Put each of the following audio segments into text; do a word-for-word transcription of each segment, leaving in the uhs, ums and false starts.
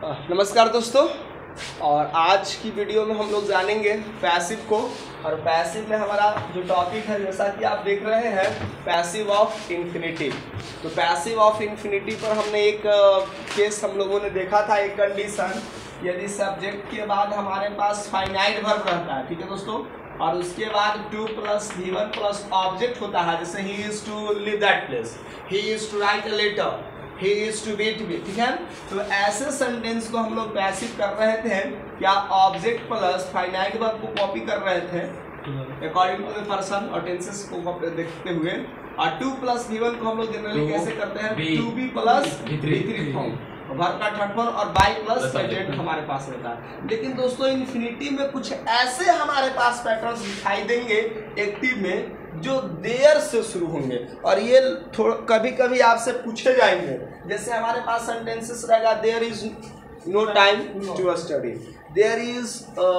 नमस्कार दोस्तों, और आज की वीडियो में हम लोग जानेंगे पैसिव को। और पैसिव में हमारा जो टॉपिक है, जैसा कि आप देख रहे हैं, पैसिव ऑफ इन्फिनिटिव। तो पैसिव ऑफ इन्फिनिटिव पर हमने एक केस हम लोगों ने देखा था, एक कंडीशन, यदि सब्जेक्ट के बाद हमारे पास फाइनाइट वर्ब रहता है, ठीक है दोस्तों, और उसके बाद to plus V one plus object होता है, जैसे he is to live that place, he is to write a letter, he is to be to be, ठीक है। तो ऐसे सेंटेंस को हम लोग पैसिव कर रहे थे, क्या ऑब्जेक्ट प्लस फाइनाइट वर्ब को कॉपी कर रहे थे अकॉर्डिंग टू द पर्सन और टेंसेस को देखते हुए। और टू प्लस वी वन को हम लोग जनरली कैसे करते हैं, to be plus V three form, verb का थर्ड फॉर्म, और बाई प्लस सब्जेक्ट हमारे पास रहता है। लेकिन दोस्तों इन्फिनिटी में कुछ ऐसे हमारे पास पैटर्न्स दिखाई देंगे एक्टिव में, जो देयर से शुरू होंगे, और ये थोड़ा कभी कभी आपसे पूछे जाएंगे। जैसे हमारे पास सेंटेंसेस रहेगा, there is no time to study, there is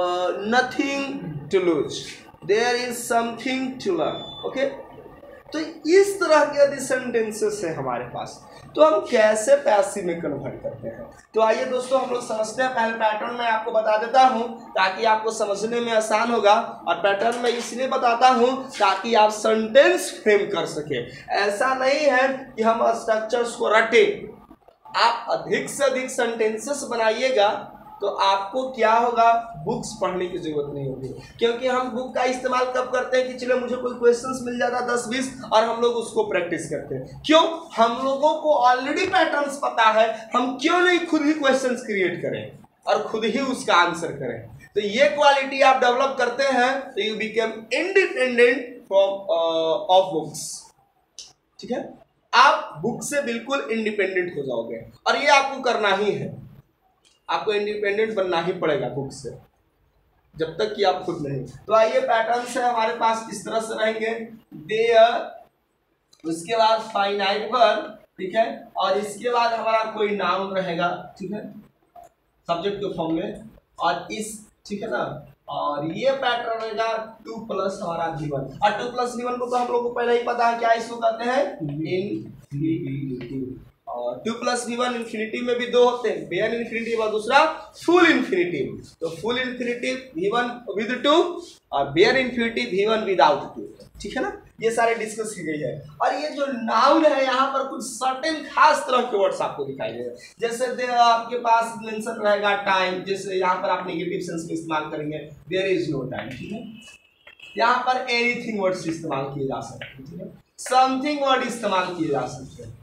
nothing to lose, there is something to learn, okay. तो इस तरह के यदि सेंटेंसेस है हमारे पास, तो हम कैसे पैसिव में कन्वर्ट करते हैं। तो आइए दोस्तों हम लोग समझते हैं। पहले पैटर्न मैं आपको बता देता हूं ताकि आपको समझने में आसान होगा, और पैटर्न मैं इसलिए बताता हूं ताकि आप सेंटेंस फ्रेम कर सके। ऐसा नहीं है कि हम स्ट्रक्चर्स को रटे, आप अधिक से अधिक सेंटेंसेस बनाइएगा तो आपको क्या होगा, बुक्स पढ़ने की जरूरत नहीं होगी। क्योंकि हम बुक का इस्तेमाल कब करते हैं कि चलो मुझे कोई क्वेश्चंस मिल जाता दस बीस और हम लोग उसको प्रैक्टिस करते हैं। क्यों? हम लोगों को ऑलरेडी पैटर्न्स पता है, हम क्यों नहीं खुद ही क्वेश्चंस क्रिएट करें और खुद ही उसका आंसर करें। तो ये क्वालिटी आप डेवलप करते हैं तो you become independent from of books, ठीक है। आप बुक से बिल्कुल इंडिपेंडेंट हो जाओगे, और ये आपको करना ही है। आपको इंडिपेंडेंट बनना ही पड़ेगा बुक से, जब तक कि आप खुद नहीं। तो आइए पैटर्न से हमारे पास इस तरह से रहेंगे, देयर, उसके बाद फाइनाइट वर्ब, ठीक है, और इसके बाद हमारा कोई नाउन रहेगा, ठीक है, सब्जेक्ट के फॉर्म में, और इस, ठीक है ना, और ये पैटर्न रहेगा टू प्लस हमारा वी वन। और टू प्लस वी वन को तो हम लोग को पहले ही पता है क्या इसको कहते हैं, इनफिनिटिव। और to plus V one infinitive में भी दो होते हैं, बेयर इन्फिनिटिव और दूसरा फुल इन्फिनिटिव। तो full infinitive V one with to, और bare infinitive V one without to, ठीक है ना। ये सारे डिस्कस की गई है। और ये जो नाउन है, यहाँ पर कुछ सर्टेन खास तरह के वर्ड्स आपको दिखाई देगा। जैसे दे आपके पास मेंशन रहेगा टाइम, जैसे यहाँ पर आप नेगेटिव सेंस में इस्तेमाल करेंगे, देयर इज नो टाइम, ठीक है। यहाँ पर एनीथिंग वर्ड्स इस्तेमाल किए जा सकते हैं, ठीक है। समथिंग वर्ड इस्तेमाल किए जा सकते हैं,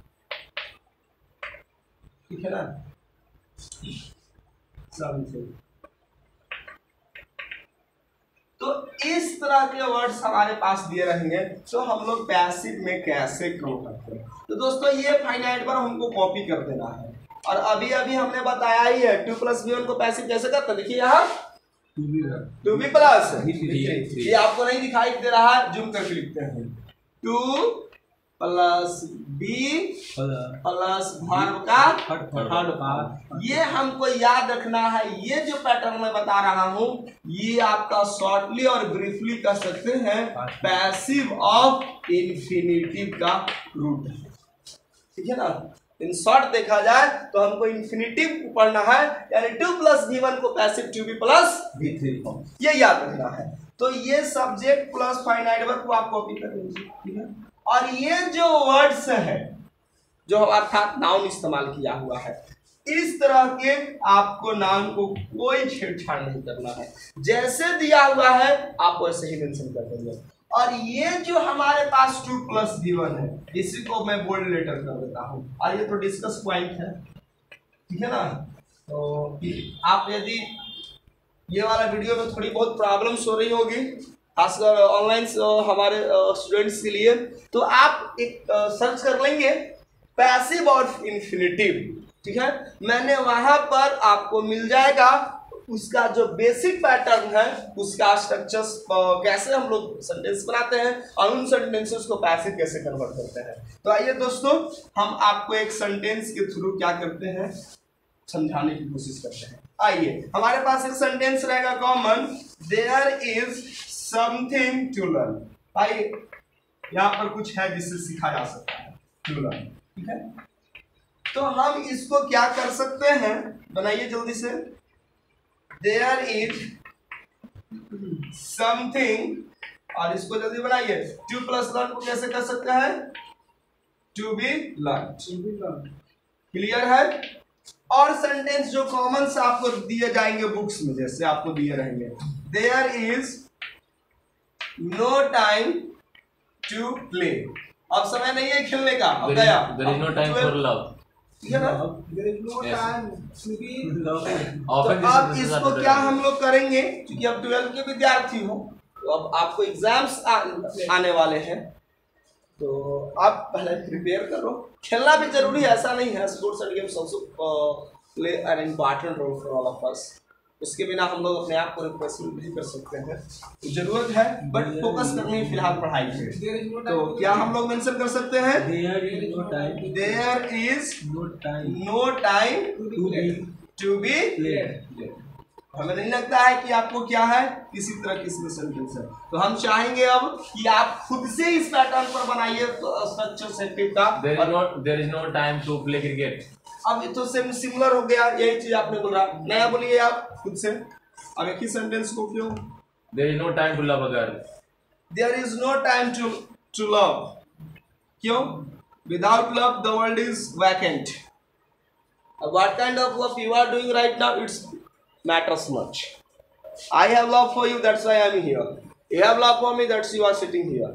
ठीक है ना, समथिंग। तो इस तरह के वर्ड्स हमारे पास दिए रहेंगे। तो हम लोग पैसिव में कैसे करो करते हैं। तो दोस्तों ये फाइनाइट पर हमको कॉपी कर देना है, और अभी अभी हमने बताया ही है टू प्लस वी वन को पैसिव कैसे करते हैं। देखिए यहाँ टू बी प्लस, ये आपको नहीं दिखाई दे रहा है, जूम करके लिखते हैं, to plus B plus verb का थर्ड पार्ट। ये हमको याद रखना है। ये जो पैटर्न मैं बता रहा हूं, ये आपका शॉर्टली और ब्रीफली कह सकते हैं पैसिव ऑफ इन्फिनिटिव का रूट है, ठीक है ना। इन शॉर्ट देखा जाए तो हमको इन्फिनिटिव पढ़ना है, यानी टू प्लस वी वन को passive to be plus V three, ये याद रखना है। तो ये सब्जेक्ट प्लस फाइनाइट वर्ब को आप कॉपी कर लीजिए, ठीक है। और ये जो वर्ड्स है, जो अर्थात नाउन इस्तेमाल किया हुआ है, इस तरह के आपको नाउन को कोई छेड़छाड़ नहीं करना है। जैसे दिया हुआ है आप वैसे ही मेंशन कर देंगे। और ये जो हमारे पास टू प्लस वी वन है, इसी को मैं बोल्ड लेटर कर देता हूं, और ये तो डिस्कस पॉइंट है, ठीक है ना। तो आप यदि ये वाला वीडियो में थोड़ी बहुत प्रॉब्लम्स हो रही होगी, खासकर ऑनलाइन हमारे स्टूडेंट्स के लिए, तो आप एक सर्च कर लेंगे पैसिव ऑफ इन्फिनिटिव, ठीक है। मैंने वहां पर आपको मिल जाएगा उसका जो बेसिक पैटर्न है, उसका स्ट्रक्चर्स, कैसे हम लोग सेंटेंस बनाते हैं और उन सेंटेंसेस को पैसिव कैसे कन्वर्ट करते हैं। तो आइए दोस्तों हम आपको एक सेंटेंस के थ्रू क्या करते हैं, समझाने की कोशिश करते हैं। आइए हमारे पास एक सेंटेंस रहेगा common, there is something to learn. भाई यहाँ पर कुछ है जिससे सीखा जा सकता है, टू लर्न, ठीक है। तो हम इसको क्या कर सकते हैं, बनाइए जल्दी से। देयर इज समथिंग, और इसको जल्दी बनाइए। टू प्लस लर्न को कैसे कर सकते हैं, टू बी लर्न। क्लियर है। और सेंटेंस जो कॉमन से आपको दिए जाएंगे बुक्स में, जैसे आपको दिए रहेंगे, there is no time to play. अब समय नहीं है खेलने का, अब गया। There is no time for love. ठीक है ना, there is no time to be love. तो अब इसको क्या हम लोग करेंगे, क्योंकि अब ट्वेल्थ के विद्यार्थी हो, तो अब आपको एग्जाम्स आ, आने वाले हैं, तो आप पहले प्रिपेयर करो। खेलना भी जरूरी है, ऐसा नहीं है। Sports and games also play an important role for all of us. उसके बिना हम लोग अपने आप को रिप्रेजेंट नहीं कर सकते हैं, तो जरूरत है, बट फोकस करनी है फिलहाल पढ़ाई पे। तो क्या हम लोग मेंशन कर सकते हैं, there is no time, there is no time to be played. हमें नहीं लगता है कि आपको क्या है, किसी तरह की इसमें सेंटेंस है। तो हम चाहेंगे अब कि आप खुद से इस पैटर्न पर बनाइए स्ट्रक्चर सेंटेंस का। There is not there is no time to play cricket. अब ये तो सेम सिमिलर हो गया, यही चीज आपने बोला। नया बोलिए आप खुद से। अब एक ही सेंटेंस को क्यों, there is no time to love a girl. There is no time to to love. क्यों, without love the world is vacant. What kind of love you are doing right now, it's matters much. I have love for you, that's why I am here. You have love for me, that's you are sitting here.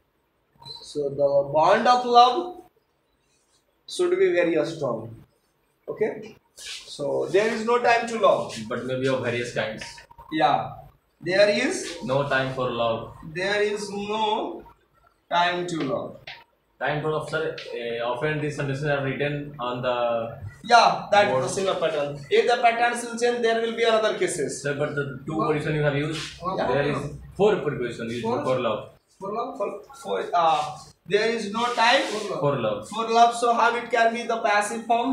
So the bond of love should be very strong. Okay, so there is no time to love, but maybe of various kinds. Yeah, there is no time for love. There is no time to love. Time for love, sir. Uh, often these sentences are written on the yeah, that is the similar pattern. If the patterns will change, there will be another cases. Sir, but the two position you have used, yeah. There is four preposition used for, for love. For love, for, for uh, there is no time for love. For love. For love. So how it can be the passive form?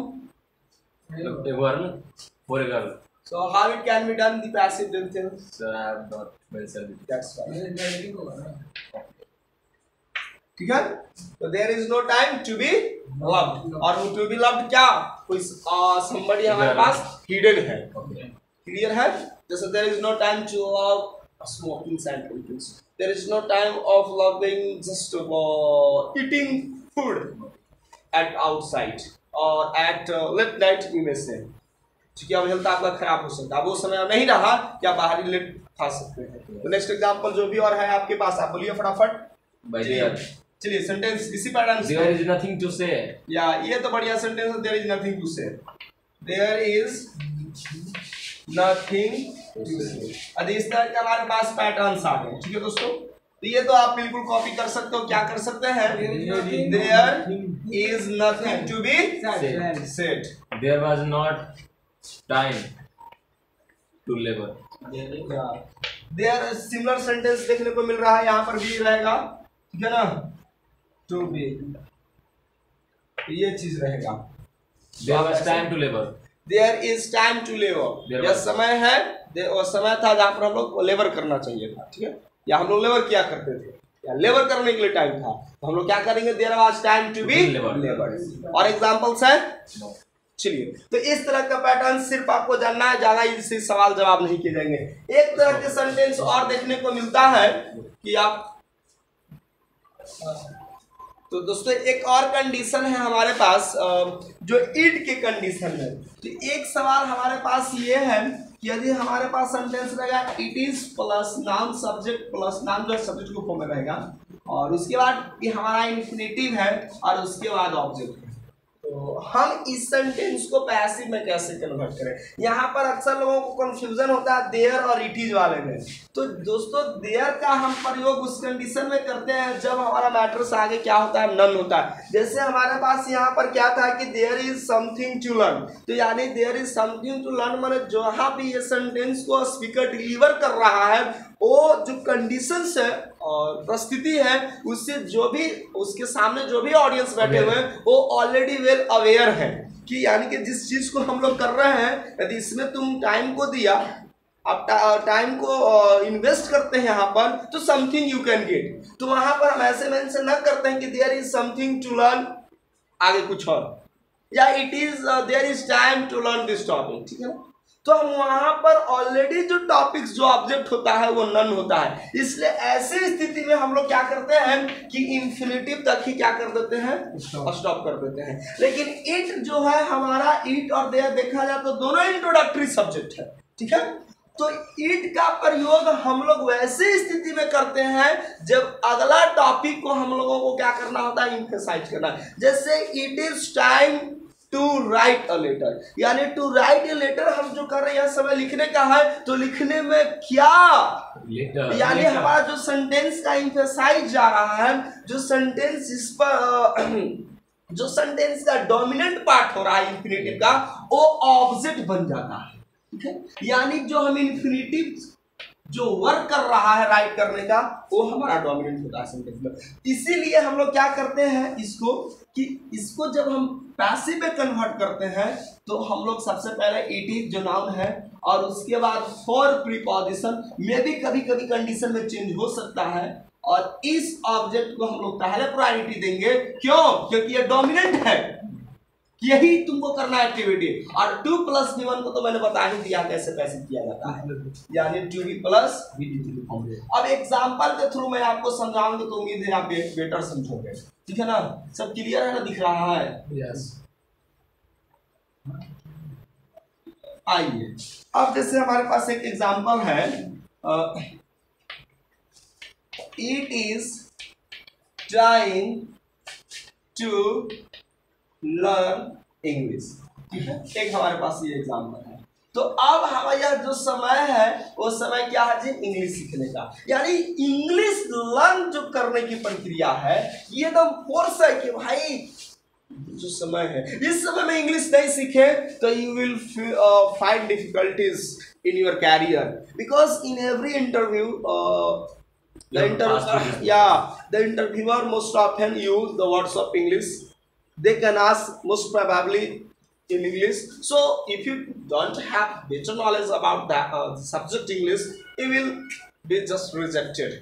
A girl for a girl. So how it can be done the passive tense? Sir, I have not mentioned it. That's right. ठीक है, तो there is no time to be loved. और to be loved क्या, कोई somebody हमारे पास hidden है। Clear है। जैसे there is no time to love smoking sentence, there is no time of loving just eating food at outside और at late night में से, क्योंकि अब हेल्थ आपका खराब हो सकता है। वो समय नहीं रहा कि आप बाहरी लेट खा सकते हैं। तो नेक्स्ट एग्जांपल जो भी और है आपके पास, आप बोलिए फटाफट। चलिए सेंटेंस इसी पैटर्न से। There is nothing to say. या ये तो बढ़िया सेंटेंस है। There is nothing to say. There is nothing to say. अब इस तरह के हमारे पास पैटर्न्स आ गए। ठीक है दोस्तों, तो ये तो आप बिल्कुल कॉपी कर सकते हो। क्या कर सकते हैं, There is nothing to be said. There was not time to labor. There similar sentence देखने को मिल रहा है, यहाँ पर भी रहेगा। ठीक है ना, टू बी, ये चीज रहेगा। There was time to labor. There is time to labor. यह समय है, और समय था जहाँ पर हम लोग लेबर करना चाहिए था। ठीक है, या हम लोग लेबर किया करते थे, या लेबर करने के लिए टाइम था, तो हम लोग क्या करेंगे, there was time to be labor। और एग्जांपल्स है। चलिए, तो इस तरह का पैटर्न सिर्फ आपको जानना है, ज्यादा इससे सवाल जवाब नहीं किए जाएंगे। एक तरह के सेंटेंस और देखने को मिलता है कि आप, तो दोस्तों एक और कंडीशन है हमारे पास जो इट के कंडीशन है। तो एक सवाल हमारे पास ये है कि यदि हमारे पास सेंटेंस रहेगा it is plus noun subject plus noun जो सब्जेक्ट को फॉर्म में रहेगा, और उसके बाद ये हमारा इन्फिनेटिव है, और उसके बाद ऑब्जेक्ट है, तो हम इस सेंटेंस को पैसिव में कैसे कन्वर्ट करें। यहाँ पर अक्सर लोगों को कंफ्यूजन होता है देयर और इट इज वाले में। तो दोस्तों देयर का हम प्रयोग उस कंडीशन में करते हैं जब हमारा मैटर से आगे क्या होता है, नन होता है। जैसे हमारे पास यहाँ पर क्या था कि there is something to learn, तो यानी there is something to learn माने जहाँ भी ये सेंटेंस को स्पीकर डिलीवर कर रहा है, वो जो कंडीशंस है और परिस्थिति है, उससे जो भी उसके सामने जो भी ऑडियंस बैठे हुए हैं वो ऑलरेडी वेल अवेयर है कि यानी कि जिस चीज को हम लोग कर रहे हैं, यदि इसमें तुम टाइम को दिया, अब टाइम को इन्वेस्ट करते हैं यहाँ पर, तो समथिंग यू कैन गेट। तो वहां पर हम ऐसे मेंशन न करते हैं कि there is something to learn, आगे कुछ और, या it is there is time to learn this topic, ठीक है ना। तो हम वहां पर ऑलरेडी जो टॉपिक्स जो ऑब्जेक्ट होता है वो नन होता है, इसलिए ऐसी स्थिति में हम लोग क्या करते हैं कि इंफिनिटिव तक ही क्या कर देते हैं, स्टॉप कर देते हैं। लेकिन इट जो है हमारा, इट और देयर देखा जाए तो दोनों इंट्रोडक्टरी सब्जेक्ट है, ठीक है। तो इट का प्रयोग हम लोग वैसे स्थिति में करते हैं जब अगला टॉपिक को हम लोगों को क्या करना होता है, एम्फसाइज करना है। जैसे it is time to write a letter, यानी टू राइट ए लेटर हम जो कर रहे हैं समय लिखने का है, तो लिखने में क्या, यानी हमारा जो सेंटेंस का एम्फसाइज जा रहा है, जो सेंटेंस इस पर जो सेंटेंस का डोमिनेंट पार्ट हो रहा है इंफिनिटिव का, वो ऑब्जेक्ट बन जाता है, ठीक है। यानी जो हम इंफिनिटिव जो वर्क कर रहा है राइट करने का, वो हमारा डोमिनेंट होता है सेंटेंस में। इसीलिए हम लोग क्या करते हैं इसको, कि इसको जब हम पैसिव में कन्वर्ट करते हैं तो हम लोग सबसे पहले इट इज जो नाउन है, और उसके बाद फॉर प्रीपोजिशन में भी कभी कभी कंडीशन में चेंज हो सकता है, और इस ऑब्जेक्ट को हम लोग पहले प्रायोरिटी देंगे। क्यों? क्योंकि ये डोमिनेंट है, यही तुमको करना है एक्टिविटी। और टू प्लस वी वन को तो मैंने बता ही दिया कैसे पैसिव किया जाता है, यानी to be plus V D. अब एग्जांपल के थ्रू मैं आपको समझाऊंगा तो उम्मीद है आप बेटर समझोगे, ठीक है ना। सब क्लियर है ना, दिख रहा है? यस। आइए अब जैसे हमारे पास एक एग्जांपल है, it is time to learn English, ठीक है। एक हमारे पास ये एग्जांपल है। तो अब हमारा जो समय है वो समय क्या है जी, इंग्लिश सीखने का, यानी इंग्लिश लर्न जो करने की प्रक्रिया है, ये एकदम फोर्स है कि भाई जो समय है, इस समय में इंग्लिश नहीं सीखे तो you will find difficulties in your career, because in every interview the inter yeah the interviewer most often use the words of English. They can ask most probably in English. So if you don't have better knowledge about that uh, subject English, you will be just rejected.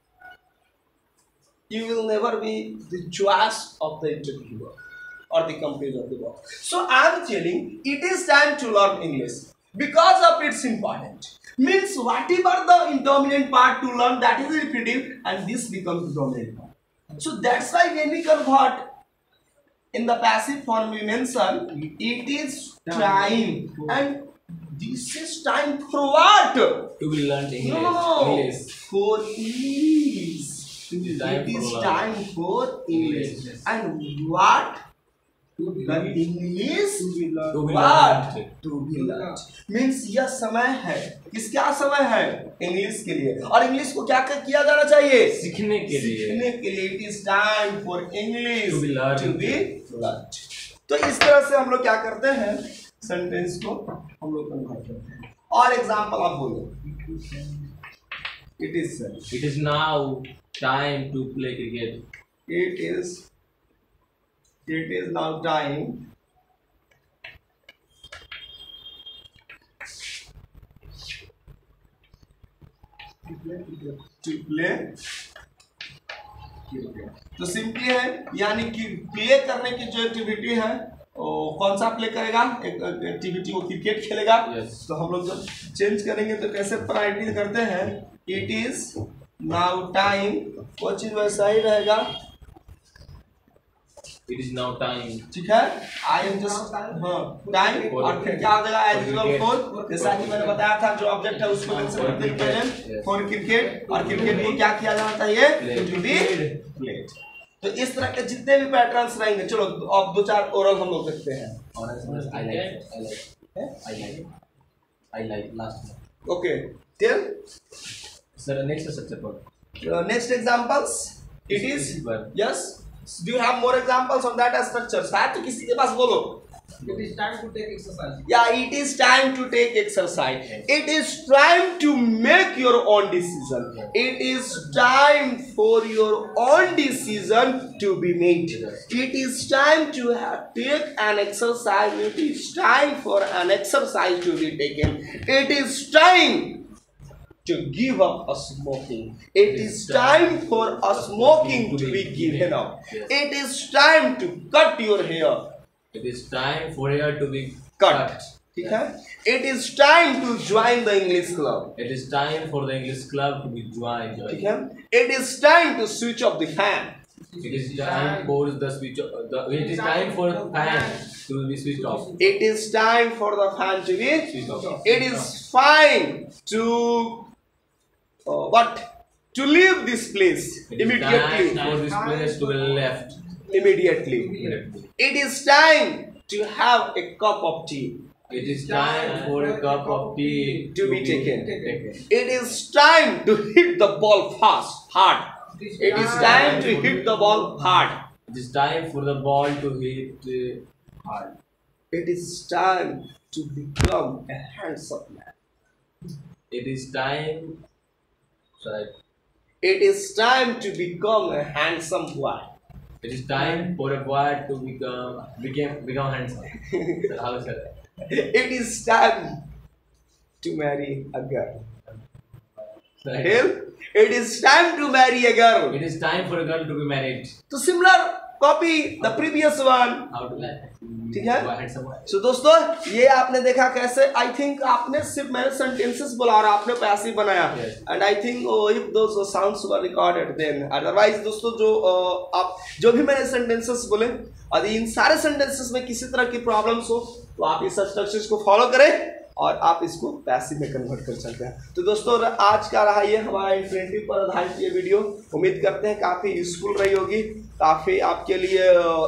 You will never be the choice of the interviewer or the company of the work. So I am telling it is time to learn English because of its important. Means whatever the dominant part to learn, that is repetitive, and this becomes the dominant part. So that's why when we convert in the passive form, we mention it is time, and this is time for what? To be learned English. No, no, no. English. For English. It is time for English. And what? To be learned English. To be learned. What? To be learned. Means यह समय है, किसका समय है? English के लिए। और English को क्या किया जाना चाहिए? सीखने के लिए। सीखने के लिए। It is time for English To be learned. to be learned. तो इस तरह से हम लोग क्या करते हैं, सेंटेंस को हम लोग कन्वर्ट करते हैं। और एग्जांपल आप बोलो। It is It is now time to play cricket. It is It is now time to play cricket. तो सिंपली है, यानी कि प्ले करने की जो एक्टिविटी है, कौन सा प्ले करेगा, एक एक्टिविटी वो क्रिकेट खेलेगा। yes. तो हम लोग जब चेंज करेंगे तो कैसे प्रायोरिटी करते हैं, इट इज नाउ टाइम, वो चीज वैसा ही रहेगा। It is now time. ठीक है, आई एम जस्ट हाँ टाइम, और फिर क्या हो जाएगा एज यूजुअल फॉर, जैसा कि मैंने बताया था जो ऑब्जेक्ट है उसको मेंशन करते हैं प्रेजेंट फॉर क्रिकेट, और क्रिकेट को क्या किया जाना चाहिए, टू बी प्लेड। तो इस तरह के जितने भी पैटर्न्स रहेंगे, चलो अब दो चार ओरल हम लोग देखते हैं। I like. I like. I like. I like last one. Okay tell Sir, next structure part. Next examples, it is yes, do you have more examples of that structure? शायद तो किसी के पास बोलो। It is time to take exercise. Yeah, it is time to take exercise. It is time to make your own decision. It is time for your own decision to be made. It is time to have, take an exercise. It is time for an exercise to be taken. It is time to give up a smoking. It is time for a smoking to be given up. It is time to cut your hair. It is time for hair to be cut, ठीक है। It is time to join the English club. It is time for the English club to be joined. ठीक है। It is time to switch off the fan. It is time for the switch. Of, the, it is time for the fan to be switched off. It is time for the fan to be. Switched off. It is fine to uh, what? To leave this place It is immediately. time for this place to be left. Immediately. Immediately. It is time to have a cup of tea. It is time for a cup of tea To be taken. taken. It is time to hit the ball fast, hard. It is time to hit the ball hard. It is time for the ball to hit uh, hard. It is time to become a handsome man. It is time. Sorry. It is time to become a handsome boy. It is time for a boy to become become become handsome. Sir, how sir? It is time to marry a girl. Right. Hill, it is time to marry a girl. It is time for a girl to be married. So similar, copy the previous one. How to like? ठीक है? Boy handsome boy. So दोस्तों, ये आपने देखा कैसे? I think आपने सिर्फ मैंने sentences बोला और आपने पैसिव बनाया. Yes. And I think oh, if those sounds were recorded then otherwise दोस्तों जो uh, आप जो भी मैंने sentences बोले और इन सारे sentences में किसी तरह की problems हो तो आप इस स्ट्रक्चर्स को फॉलो करें और आप इसको पैसिव में कन्वर्ट कर सकते हैं। तो दोस्तों आज का रहा ये हमारा इन्फिनिटिव पर आधारित ये वीडियो, उम्मीद करते हैं काफ़ी यूजफुल रही होगी, काफ़ी आपके लिए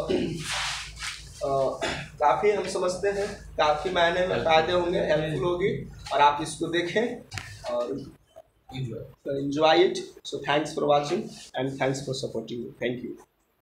काफ़ी हम समझते हैं काफ़ी मायने में फायदे होंगे, हेल्पफुल होगी और आप इसको देखें और Enjoy. enjoy it. So thanks for watching and thanks for supporting me. Thank you.